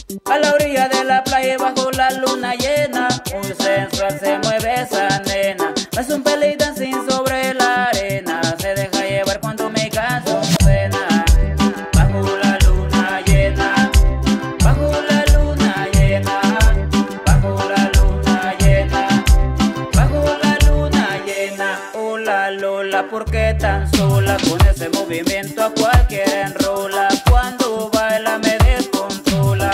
A la orilla de la playa bajo la luna llena, muy sensual se mueve esa nena. Es un belly dancing sobre la arena, se deja llevar cuando mi canción suena. Bajo la luna llena, bajo la luna llena, bajo la luna llena, bajo la luna llena. Hola Lola, ¿por qué tan sola? Con ese movimiento a cualquiera enrola. Cuando baila me descontrola.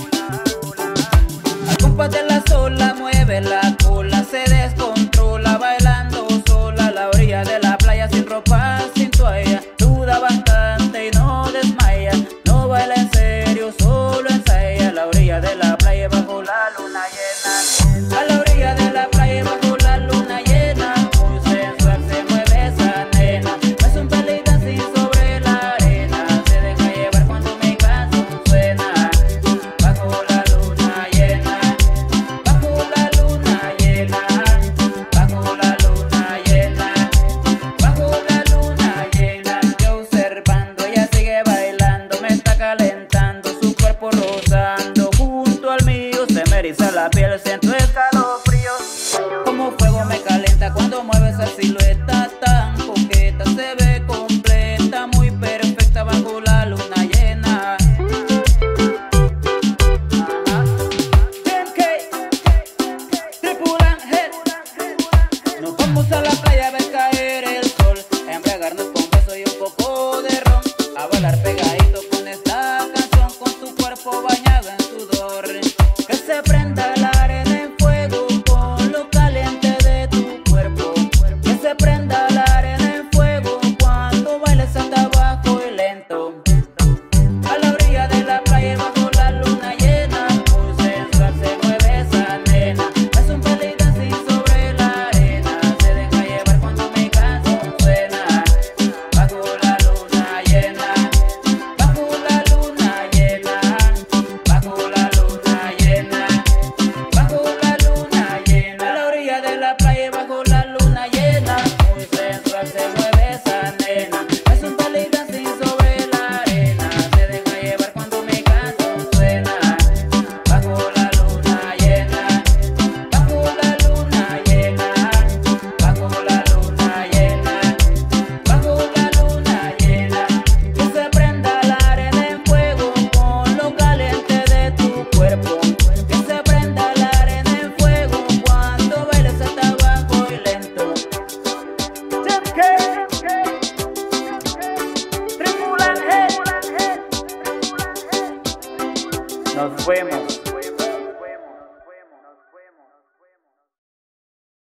Al compás de la sola mueve la cola, se descontrola bailando sola. A la orilla de la playa sin ropa, sin toalla, duda bastante y no desmaya. No baila en serio, solo ensaya. A la orilla de la playa bajo la luna llena. A la orilla de la playa bajo la luna llena, muy sensual se mueve esa nena. Es un belly dancing sobre la arena, se deja llevar cuando mi canción suena. Bajo la luna llena, bajo la luna llena, bajo la luna llena, bajo la luna llena. Yo observando, ella sigue bailando, me está calentando, su cuerpo rozando junto al mío. Se me eriza la piel, siento escalofríos, como fuego me calienta cuando mueve esa silueta tan coqueta. Se ve completa, muy perfecta bajo la luna llena. Tripulan Head. Nos vamos a la playa a ver caer el sol, a embriagarnos con besos y un poco de ron, a bailar pegadito con esta canción, con tu cuerpo bañado en sudor. Que se prenda la arena en fuego con lo caliente de tu cuerpo. Que se prenda la arena en fuego cuando bailes hasta abajo y lento. A la orilla de la playa bajo la luna llena, muy sensual se mueve esa nena. Es un belly dancing sobre la arena, se deja llevar cuando mi canción suena. Bajo la luna llena, bajo la luna llena, bajo la luna llena, bajo la luna llena. A la orilla de la playa bajo la luna llena, muy sensual se mueve esa nena. Es un belly dancing sobre la arena, se deja llevar cuando mi canción suena. Bajo la luna llena, bajo la luna llena, bajo la luna llena, bajo la luna llena. Que se prenda la arena en fuego con lo caliente de tu cuerpo. Que se prenda la arena en fuego cuando bailes hasta abajo y lento. Tripulan Head. Nos fuimos.